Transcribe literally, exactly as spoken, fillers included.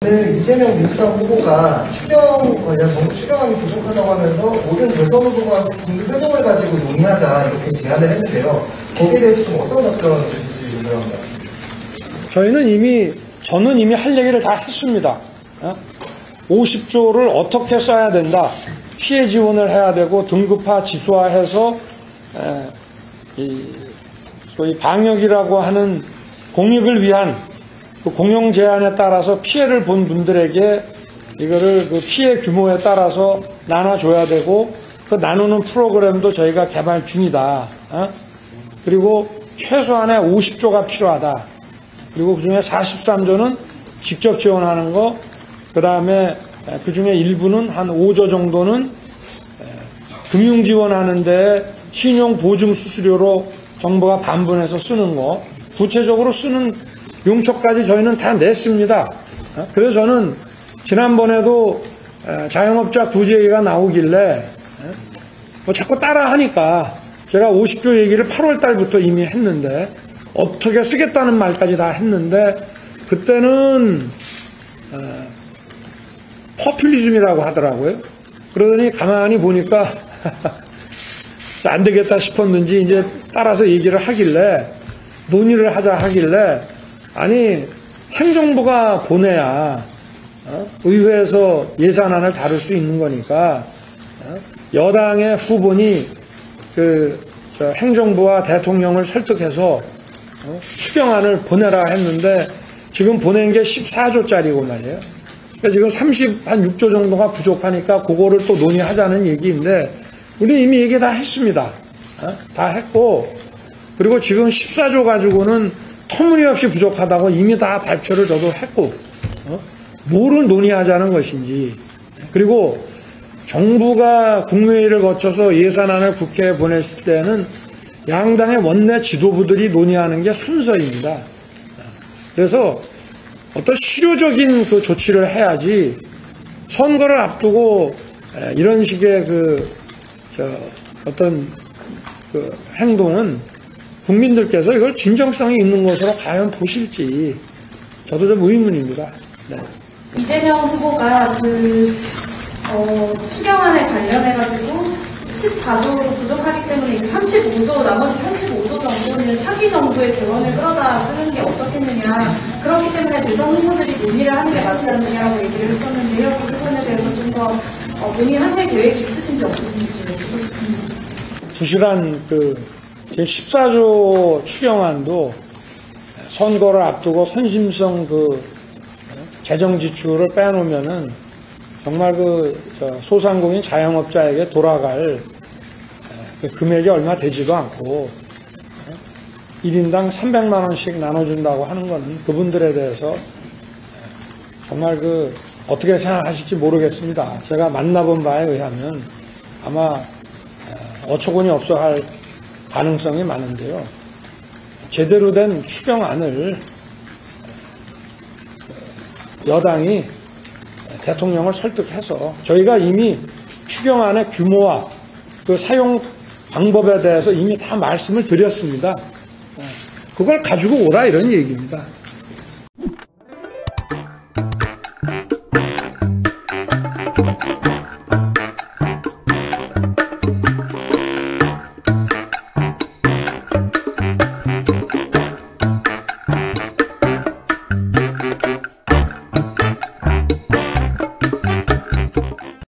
네, 이재명 민주당 후보가 추경, 어, 정부 추경안이 부족하다고 하면서 모든 대선 후보가 국민 회동을 가지고 논의하자 이렇게 제안을 했는데요. 거기에 대해서 좀 어떤 답변이실지 궁금합니다. 저희는 이미, 저는 이미 할 얘기를 다 했습니다. 오십 조를 어떻게 써야 된다. 피해 지원을 해야 되고 등급화, 지수화해서 에, 이, 소위 방역이라고 하는 공익을 위한 그 공용 제한에 따라서 피해를 본 분들에게 이거를 그 피해 규모에 따라서 나눠줘야 되고 그 나누는 프로그램도 저희가 개발 중이다. 어? 그리고 최소한의 오십 조가 필요하다. 그리고 그중에 사십삼 조는 직접 지원하는 거, 그 다음에 그중에 일부는 한 오 조 정도는 금융 지원하는데 신용 보증 수수료로 정부가 반분해서 쓰는 거, 구체적으로 쓰는 용처까지 저희는 다 냈습니다. 그래서 저는 지난번에도 자영업자 구제 얘기가 나오길래 뭐 자꾸 따라 하니까 제가 오십 조 얘기를 팔월 달부터 이미 했는데 어떻게 쓰겠다는 말까지 다 했는데 그때는 포퓰리즘이라고 하더라고요. 그러더니 가만히 보니까 안 되겠다 싶었는지 이제 따라서 얘기를 하길래 논의를 하자 하길래 아니 행정부가 보내야 어? 의회에서 예산안을 다룰 수 있는 거니까 어? 여당의 후보니 그 저 행정부와 대통령을 설득해서 어? 추경안을 보내라 했는데 지금 보낸 게 십사 조짜리고 말이에요. 그러니까 지금 삼십육 조 정도가 부족하니까 그거를 또 논의하자는 얘기인데 우리 이미 얘기 다 했습니다. 어? 다 했고 그리고 지금 십사 조 가지고는 터무니없이 부족하다고 이미 다 발표를 저도 했고 어? 뭐를 논의하자는 것인지 그리고 정부가 국무회의를 거쳐서 예산안을 국회에 보냈을 때는 양당의 원내 지도부들이 논의하는 게 순서입니다. 그래서 어떤 실효적인 그 조치를 해야지 선거를 앞두고 이런 식의 그 저 어떤 그 행동은 국민들께서 이걸 진정성이 있는 것으로 과연 보실지 저도 좀 의문입니다. 네. 이재명 후보가 그 어, 추경안에 관련해가지고 십사 조로 부족하기 때문에 삼십오 조 나머지 삼십오 조 정도는 차기 정부의 재원을 끌어다 쓰는 게 어떻겠느냐 그렇기 때문에 대선 후보들이 논의를 하는 게 맞지 않느냐라고 얘기를 했었는데요. 그 부분에 대해서 좀 더 어, 논의하실 계획이 있으신지 없으신지 여쭙고 싶습니다. 부실한 그 십사 조 추경안도 선거를 앞두고 선심성 그 재정 지출을 빼놓으면은 정말 그 소상공인 자영업자에게 돌아갈 그 금액이 얼마 되지도 않고 일 인당 삼백만 원씩 나눠준다고 하는 거는 그분들에 대해서 정말 그 어떻게 생각하실지 모르겠습니다. 제가 만나본 바에 의하면 아마 어처구니 없어 할 가능성이 많은데요. 제대로 된 추경안을 여당이 대통령을 설득해서 저희가 이미 추경안의 규모와 그 사용 방법에 대해서 이미 다 말씀을 드렸습니다. 그걸 가지고 오라 이런 얘기입니다.